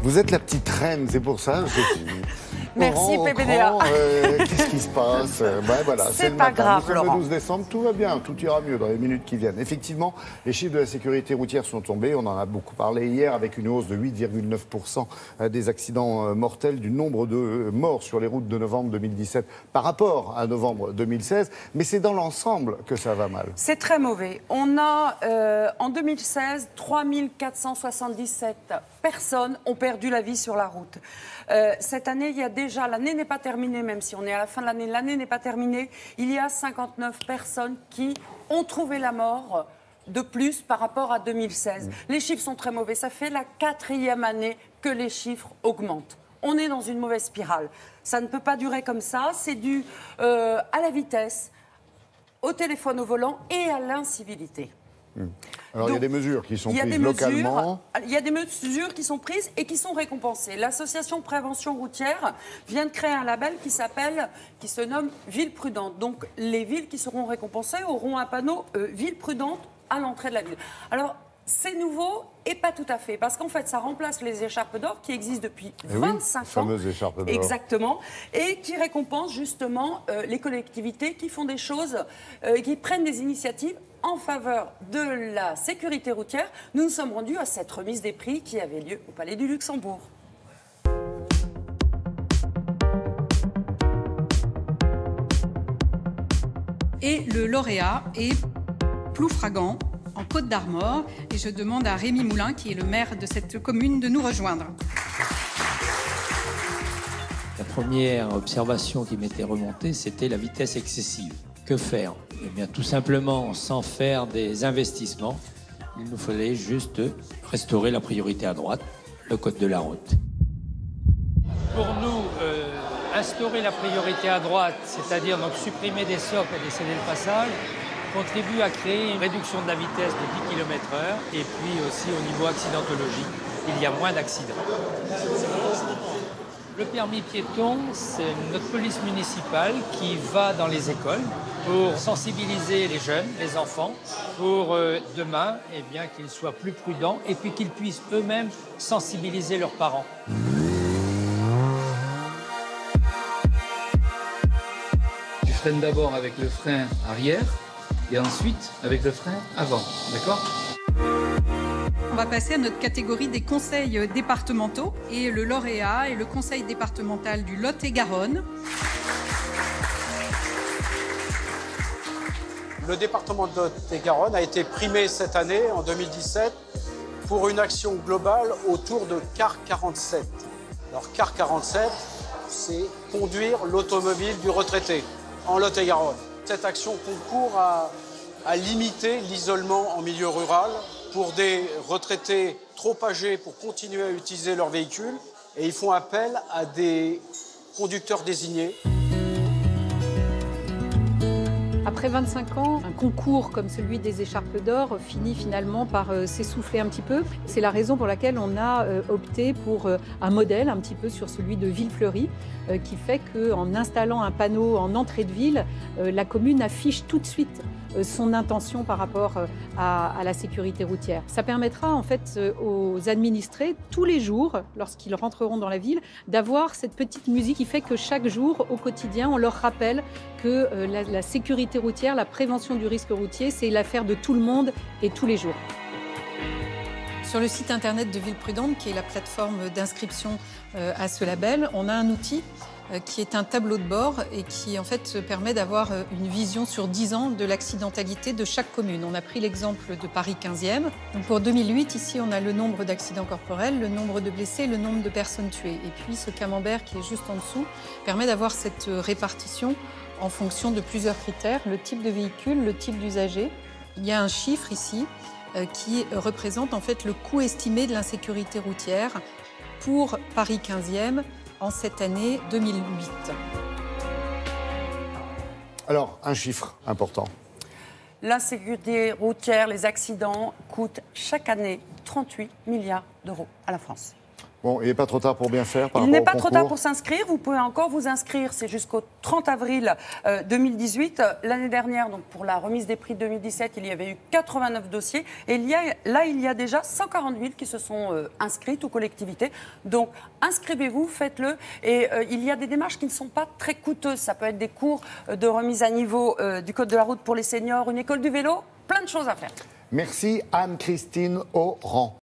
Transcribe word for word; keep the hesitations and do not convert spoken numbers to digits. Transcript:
Vous êtes la petite reine, c'est pour ça. Je suis... Merci, P P D A. Euh, Qu'est-ce qui se passe? Ben voilà, c'est le pas matin. grave, Nous sommes Laurent. le douze décembre, tout va bien, tout ira mieux dans les minutes qui viennent. Effectivement, les chiffres de la sécurité routière sont tombés. On en a beaucoup parlé hier, avec une hausse de huit virgule neuf pour cent des accidents mortels, du nombre de morts sur les routes de novembre deux mille dix-sept par rapport à novembre deux mille seize. Mais c'est dans l'ensemble que ça va mal. C'est très mauvais. On a, euh, en deux mille seize, trois mille quatre cent soixante-dix-sept personnes ont perdu la vie sur la route. Euh, cette année, il y a déjà, l'année n'est pas terminée, même si on est à la fin de l'année, l'année n'est pas terminée. Il y a cinquante-neuf personnes qui ont trouvé la mort de plus par rapport à deux mille seize. Mmh. Les chiffres sont très mauvais. Ça fait la quatrième année que les chiffres augmentent. On est dans une mauvaise spirale. Ça ne peut pas durer comme ça. C'est dû euh, à la vitesse, au téléphone au volant et à l'incivilité. Mmh. Alors, donc, il y a des mesures qui sont prises mesures, localement. Il y a des mesures qui sont prises et qui sont récompensées. L'association Prévention Routière vient de créer un label qui s'appelle, qui se nomme Ville Prudente. Donc, les villes qui seront récompensées auront un panneau euh, Ville Prudente à l'entrée de la ville. Alors, c'est nouveau et pas tout à fait, parce qu'en fait, ça remplace les écharpes d'or qui existent depuis et vingt-cinq oui, ans. Fameuses écharpes d'or. Exactement, et qui récompensent justement euh, les collectivités qui font des choses, euh, qui prennent des initiatives en faveur de la sécurité routière. Nous nous sommes rendus à cette remise des prix qui avait lieu au Palais du Luxembourg. Et le lauréat est Ploufragan, en Côte d'Armor. Et je demande à Rémi Moulin, qui est le maire de cette commune, de nous rejoindre. La première observation qui m'était remontée, c'était la vitesse excessive. Que faire? Eh bien, tout simplement, sans faire des investissements, il nous fallait juste restaurer la priorité à droite, le code de la route. Pour nous, euh, instaurer la priorité à droite, c'est-à-dire donc supprimer des socles et décéder le passage, contribue à créer une réduction de la vitesse de dix kilomètres heure et puis aussi au niveau accidentologique, il y a moins d'accidents. Le permis piéton, c'est notre police municipale qui va dans les écoles pour sensibiliser les jeunes, les enfants, pour euh, demain, eh bien, qu'ils soient plus prudents et puis qu'ils puissent eux-mêmes sensibiliser leurs parents. Tu freines d'abord avec le frein arrière et ensuite avec le frein avant, d'accord ? On va passer à notre catégorie des conseils départementaux et le lauréat est le conseil départemental du Lot-et-Garonne. Le département de Lot-et-Garonne a été primé cette année, en deux mille dix-sept, pour une action globale autour de CAR quarante-sept. Alors CAR quarante-sept, c'est conduire l'automobile du retraité en Lot-et-Garonne. Cette action concourt à, à limiter l'isolement en milieu rural pour des retraités trop âgés pour continuer à utiliser leur véhicule et ils font appel à des conducteurs désignés. Après vingt-cinq ans, un concours comme celui des écharpes d'or finit finalement par euh, s'essouffler un petit peu. C'est la raison pour laquelle on a euh, opté pour euh, un modèle un petit peu sur celui de Villefleury, euh, qui fait qu'en installant un panneau en entrée de ville, euh, la commune affiche tout de suite euh, son intention par rapport euh, à, à la sécurité routière. Ça permettra en fait euh, aux administrés tous les jours, lorsqu'ils rentreront dans la ville, d'avoir cette petite musique qui fait que chaque jour, au quotidien, on leur rappelle que euh, la, la sécurité routière, la prévention du risque routier, c'est l'affaire de tout le monde et tous les jours. Sur le site internet de Ville Prudente, qui est la plateforme d'inscription euh, à ce label, on a un outil euh, qui est un tableau de bord et qui en fait permet d'avoir euh, une vision sur dix ans de l'accidentalité de chaque commune. On a pris l'exemple de Paris quinzième. Donc pour deux mille huit, ici, on a le nombre d'accidents corporels, le nombre de blessés, le nombre de personnes tuées. Et puis ce camembert qui est juste en dessous permet d'avoir cette euh, répartition en fonction de plusieurs critères, le type de véhicule, le type d'usager. Il y a un chiffre ici euh, qui représente en fait le coût estimé de l'insécurité routière pour Paris quinzième en cette année deux mille huit. Alors, un chiffre important. L'insécurité routière, les accidents coûtent chaque année trente-huit milliards d'euros à la France. Bon, il n'est pas trop tard pour bien faire par Il n'est rapport pas au trop tard concours. pour s'inscrire. Vous pouvez encore vous inscrire. C'est jusqu'au trente avril euh, deux mille dix-huit. L'année dernière, donc pour la remise des prix de deux mille dix-sept, il y avait eu quatre-vingt-neuf dossiers. Et il y a, là, il y a déjà cent quarante mille qui se sont euh, inscrits, toutes collectivités. Donc, inscrivez-vous, faites-le. Et euh, il y a des démarches qui ne sont pas très coûteuses. Ça peut être des cours de remise à niveau euh, du code de la route pour les seniors, une école du vélo, plein de choses à faire. Merci Anne-Christine Oran.